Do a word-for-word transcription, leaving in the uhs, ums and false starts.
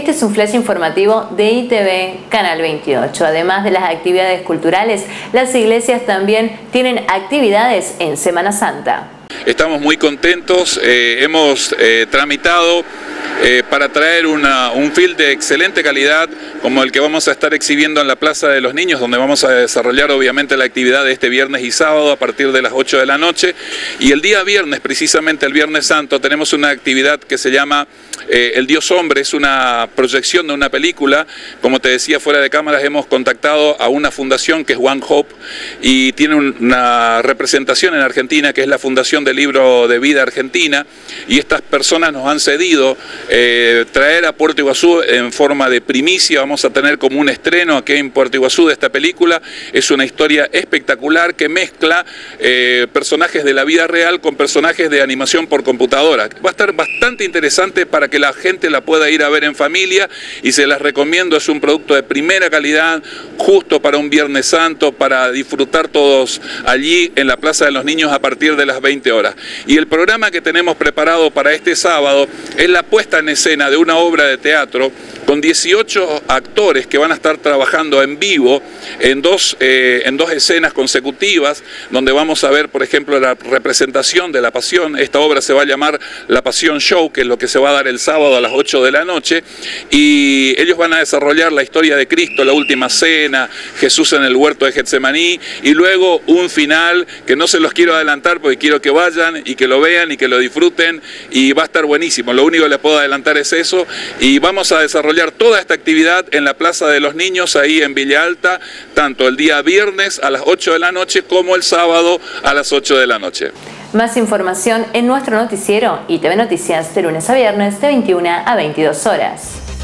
Este es un flash informativo de I T V Canal veintiocho. Además de las actividades culturales, las iglesias también tienen actividades en Semana Santa. Estamos muy contentos, eh, hemos eh, tramitado eh, para traer una, un film de excelente calidad como el que vamos a estar exhibiendo en la Plaza de los Niños, donde vamos a desarrollar obviamente la actividad de este viernes y sábado a partir de las ocho de la noche. Y el día viernes, precisamente el Viernes Santo, tenemos una actividad que se llama eh, El Dios Hombre, es una proyección de una película. Como te decía, fuera de cámaras hemos contactado a una fundación que es One Hope y tiene una representación en Argentina que es la Fundación del Libro de Vida Argentina, y estas personas nos han cedido eh, traer a Puerto Iguazú en forma de primicia. Vamos a tener como un estreno aquí en Puerto Iguazú de esta película. Es una historia espectacular que mezcla eh, personajes de la vida real con personajes de animación por computadora. Va a estar bastante interesante para que la gente la pueda ir a ver en familia y se las recomiendo. Es un producto de primera calidad, justo para un Viernes Santo, para disfrutar todos allí en la Plaza de los Niños a partir de las veinte horas. Y el programa que tenemos preparado para este sábado es la puesta en escena de una obra de teatro con dieciocho actores que van a estar trabajando en vivo en dos, eh, en dos escenas consecutivas, donde vamos a ver, por ejemplo, la representación de la Pasión. Esta obra se va a llamar La Pasión Show, que es lo que se va a dar el sábado a las ocho de la noche, y ellos van a desarrollar la historia de Cristo, la última cena, Jesús en el huerto de Getsemaní, y luego un final que no se los quiero adelantar porque quiero que vayan y que lo vean y que lo disfruten, y va a estar buenísimo. Lo único que les puedo adelantar es eso, y vamos a desarrollar toda esta actividad en la Plaza de los Niños, ahí en Villa Alta, tanto el día viernes a las ocho de la noche como el sábado a las ocho de la noche. Más información en nuestro noticiero I T V Noticias de lunes a viernes de veintiuna a veintidós horas.